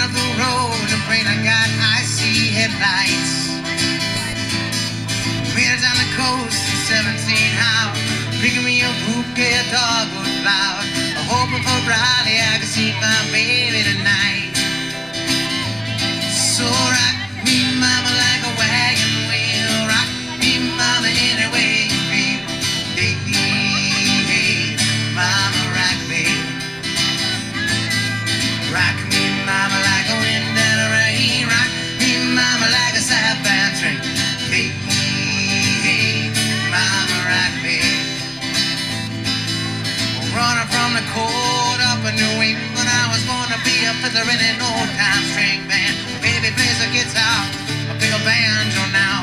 up the road, the train I got icy headlights. Made it down the coast in 17 hours. Picking me a bouquet, a dogwood flower. Hoping for Raleigh I could see my baby tonight. So rock me, mama, like a wagon wheel. Rock me, mama, any way you feel. Hey, hey, mama, rock me. Rock me, mama, like a wind and a rain. Rock me, mama, like a southbound train. Hey, hey, mama, rock me. Running from the cold up in New England, I was born to be a fiddler in an old-time string band. Baby plays a guitar, I pick a banjo now.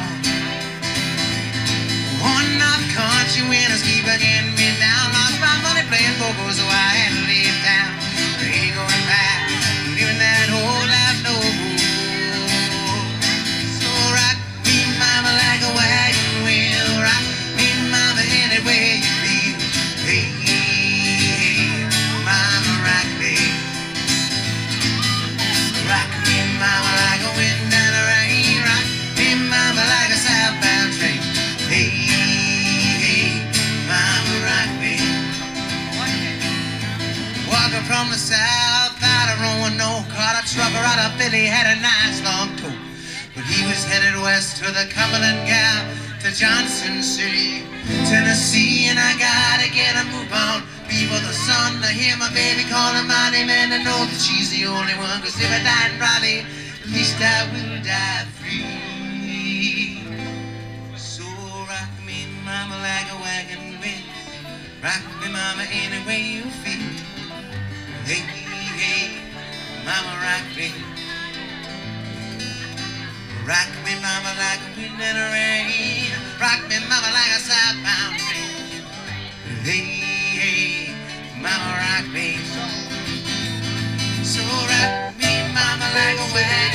One up country winners keep getting me down. Lost my money playing poker, so I had to leave town. There ain't going back, living that whole life no more. So rock me, mama, like a wagon wheel. Rock me, mama, any way you feel. Hey, mama, rock me. Rock me, mama, like a wind and a rain. Rock me, mama, like a southbound train. Hey, hey, mama, rock me. Walking from the south out of Roanoke, caught a trucker out of Philly, had a nice long coat. But he was headed west to the Cumberland Gap, to Johnson City, Tennessee, and I gotta get a move on. People, the sun, to hear my baby calling my name, and to know that she's the only one. Cause if I die in Raleigh, at least I will die free. So rock me, mama, like a wagon wheel. Rock me, mama, any way you feel. Hey, hey, mama, rock me. Rock me, mama, like a wind and a rain. Rock me, mama, like a southbound train. Hey, hey, mama, rock me. So rock me, mama, like a wagon.